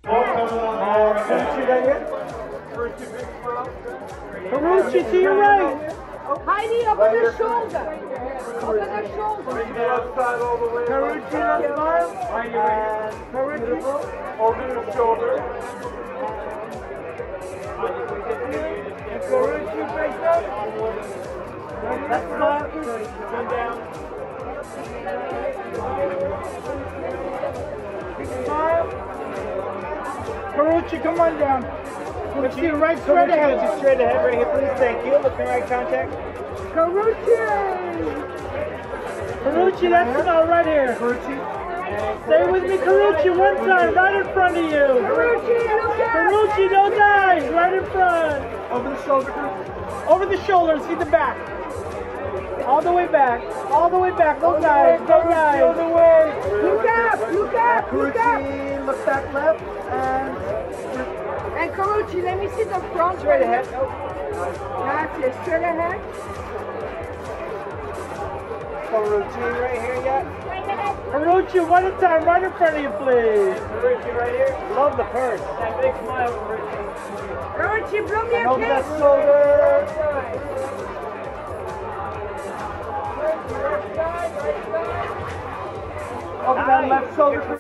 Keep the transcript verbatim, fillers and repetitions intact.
Karrueche, to your right. Heidi, over the shoulder. Over the shoulder. Karrueche, left smile. And Karrueche, over the shoulder. Karrueche, face up. Left smile. Come down. Big smile. Karrueche, come on down. Let's see, right straight ahead. Just straight ahead right here, please. Thank you. Look in right contact. Karrueche! Karrueche, that's not right here. Karrueche. Stay with me, Karrueche, one time, right in front of you. Karrueche, look out! Karrueche, don't die! Right in front. Over the shoulder. Over the shoulder, see the back. All the way back. All the way back. Don't die. Don't die. All the way. Look up! Look up! Look up! Look back left. And... And Karrueche, let me see the front. Straight ahead. That's it, straight ahead. Karrueche right here yet? Karrueche, one at a time, right in front of you, please. Karrueche right here. Love the purse. That big smile, Karrueche. Karrueche, blow me a Over kiss. that shoulder. Over that left shoulder.